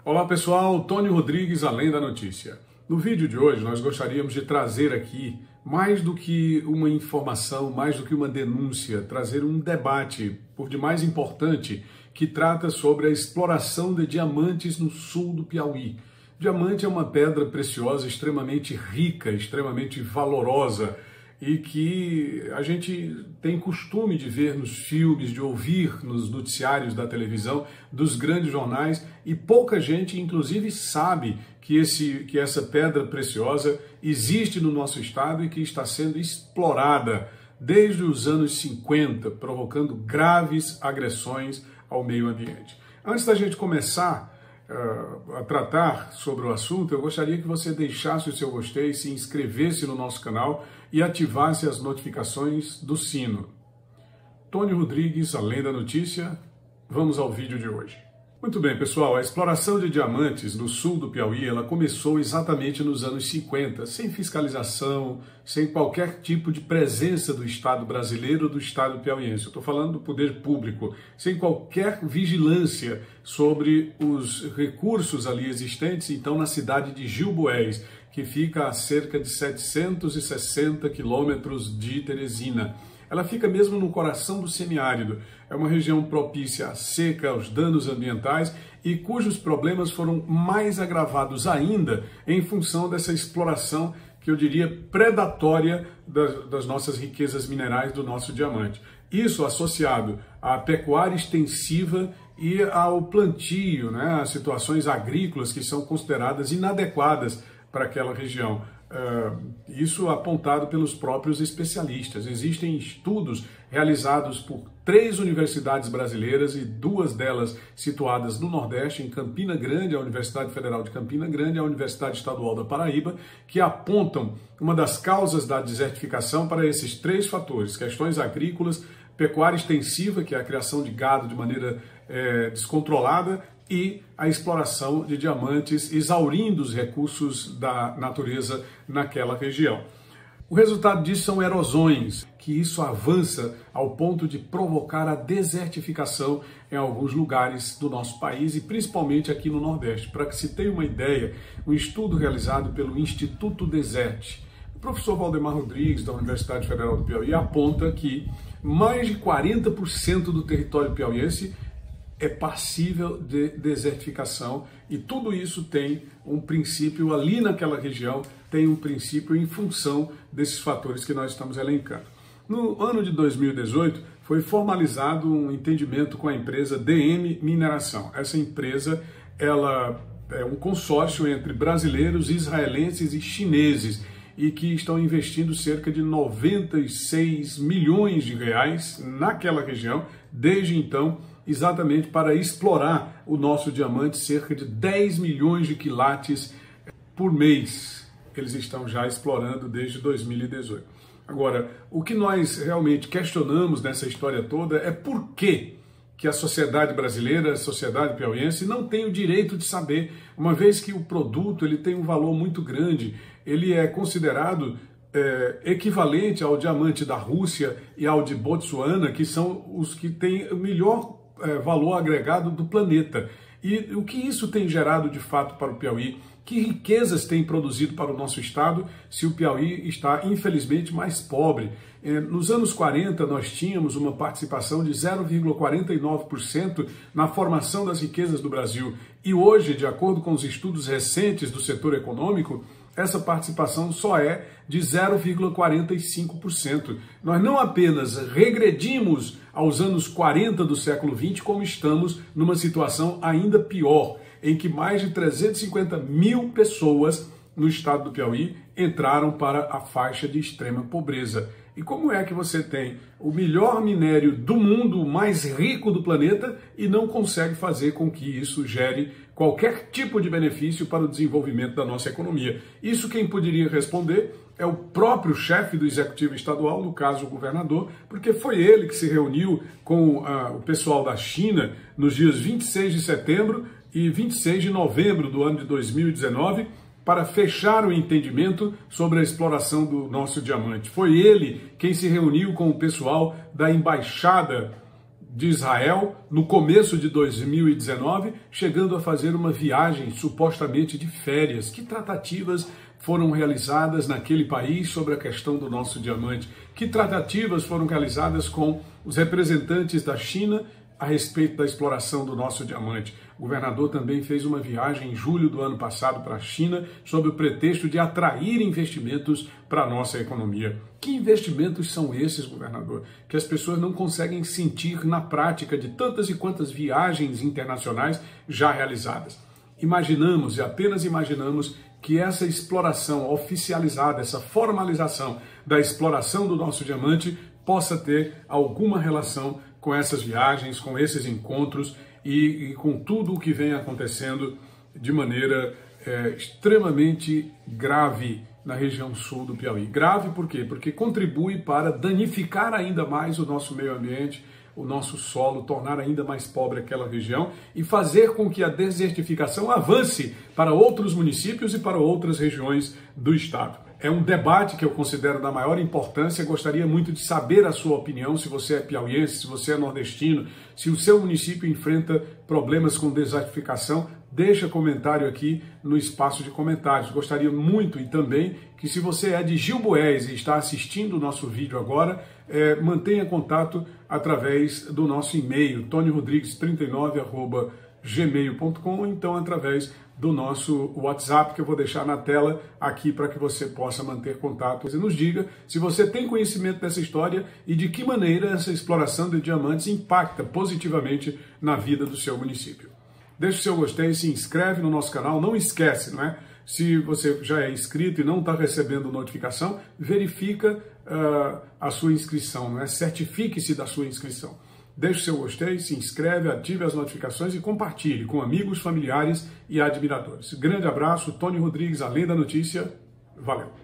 Olá pessoal, Tony Rodrigues, Além da Notícia. No vídeo de hoje nós gostaríamos de trazer aqui, mais do que uma informação, mais do que uma denúncia, trazer um debate, por demais importante, que trata sobre a exploração de diamantes no sul do Piauí. Diamante é uma pedra preciosa extremamente rica, extremamente valorosa, e que a gente tem costume de ver nos filmes, de ouvir nos noticiários da televisão, dos grandes jornais, e pouca gente, inclusive, sabe que essa pedra preciosa existe no nosso estado e que está sendo explorada desde os anos 50, provocando graves agressões ao meio ambiente. Antes da gente começar a tratar sobre o assunto, eu gostaria que você deixasse o seu gostei, se inscrevesse no nosso canal e ativasse as notificações do sino. Tony Rodrigues, Além da Notícia, vamos ao vídeo de hoje. Muito bem, pessoal, a exploração de diamantes no sul do Piauí, ela começou exatamente nos anos 50, sem fiscalização, sem qualquer tipo de presença do Estado brasileiro ou do Estado piauiense. Eu estou falando do poder público, sem qualquer vigilância sobre os recursos ali existentes, então, na cidade de Gilboés, que fica a cerca de 760 quilômetros de Teresina. Ela fica mesmo no coração do semiárido. É uma região propícia à seca, aos danos ambientais e cujos problemas foram mais agravados ainda em função dessa exploração, que eu diria predatória das nossas riquezas minerais, do nosso diamante. Isso associado à pecuária extensiva e ao plantio, né, às situações agrícolas que são consideradas inadequadas para aquela região. Isso apontado pelos próprios especialistas. Existem estudos realizados por 3 universidades brasileiras e 2 delas situadas no Nordeste, em Campina Grande, a Universidade Federal de Campina Grande e a Universidade Estadual da Paraíba, que apontam uma das causas da desertificação para esses 3 fatores: questões agrícolas, pecuária extensiva, que é a criação de gado de maneira descontrolada, e a exploração de diamantes, exaurindo os recursos da natureza naquela região. O resultado disso são erosões, que isso avança ao ponto de provocar a desertificação em alguns lugares do nosso país e principalmente aqui no Nordeste. Para que se tenha uma ideia, um estudo realizado pelo Instituto Desert, o professor Valdemar Rodrigues, da Universidade Federal do Piauí, aponta que mais de 40% do território piauiense é passível de desertificação, e tudo isso tem um princípio ali naquela região, tem um princípio em função desses fatores que nós estamos elencando. No ano de 2018, foi formalizado um entendimento com a empresa DM Mineração. Essa empresa, ela é um consórcio entre brasileiros, israelenses e chineses, e que estão investindo cerca de 96 milhões de reais naquela região, desde então, exatamente para explorar o nosso diamante, cerca de 10 milhões de quilates por mês. Eles estão já explorando desde 2018. Agora, o que nós realmente questionamos nessa história toda é por que a sociedade brasileira, a sociedade piauiense, não tem o direito de saber, uma vez que o produto ele tem um valor muito grande, ele é considerado equivalente ao diamante da Rússia e ao de Botsuana, que são os que têm o melhor valor agregado do planeta. E o que isso tem gerado de fato para o Piauí? Que riquezas tem produzido para o nosso estado, se o Piauí está, infelizmente, mais pobre? Nos anos 40, nós tínhamos uma participação de 0,49% na formação das riquezas do Brasil. E hoje, de acordo com os estudos recentes do setor econômico, essa participação só é de 0,45%. Nós não apenas regredimos aos anos 40 do século XX, como estamos numa situação ainda pior, em que mais de 350 mil pessoas no estado do Piauí entraram para a faixa de extrema pobreza. E como é que você tem o melhor minério do mundo, o mais rico do planeta, e não consegue fazer com que isso gere qualquer tipo de benefício para o desenvolvimento da nossa economia? Isso quem poderia responder é o próprio chefe do Executivo Estadual, no caso o governador, porque foi ele que se reuniu com o pessoal da China nos dias 26 de setembro e 26 de novembro do ano de 2019, para fechar o entendimento sobre a exploração do nosso diamante. Foi ele quem se reuniu com o pessoal da Embaixada de Israel no começo de 2019, chegando a fazer uma viagem supostamente de férias. Que tratativas foram realizadas naquele país sobre a questão do nosso diamante? Que tratativas foram realizadas com os representantes da China a respeito da exploração do nosso diamante? O governador também fez uma viagem em julho do ano passado para a China sob o pretexto de atrair investimentos para a nossa economia. Que investimentos são esses, governador, que as pessoas não conseguem sentir na prática de tantas e quantas viagens internacionais já realizadas? Imaginamos e apenas imaginamos que essa exploração oficializada, essa formalização da exploração do nosso diamante possa ter alguma relação com essas viagens, com esses encontros e com tudo o que vem acontecendo de maneira extremamente grave na região sul do Piauí. Grave por quê? Porque contribui para danificar ainda mais o nosso meio ambiente, o nosso solo, tornar ainda mais pobre aquela região e fazer com que a desertificação avance para outros municípios e para outras regiões do estado. É um debate que eu considero da maior importância. Gostaria muito de saber a sua opinião, se você é piauiense, se você é nordestino, se o seu município enfrenta problemas com desertificação. Deixa comentário aqui no espaço de comentários. Gostaria muito e também que, se você é de Gilboés e está assistindo o nosso vídeo agora, mantenha contato através do nosso e-mail, tonyrodrigues39@gmail.com, ou então através do nosso WhatsApp, que eu vou deixar na tela aqui para que você possa manter contato. E nos diga se você tem conhecimento dessa história e de que maneira essa exploração de diamantes impacta positivamente na vida do seu município. Deixe o seu gostei, se inscreve no nosso canal, não esquece, não é? Se você já é inscrito e não está recebendo notificação, verifica a sua inscrição, não é? Certifique-se da sua inscrição. Deixe o seu gostei, se inscreve, ative as notificações e compartilhe com amigos, familiares e admiradores. Grande abraço, Tony Rodrigues, Além da Notícia. Valeu!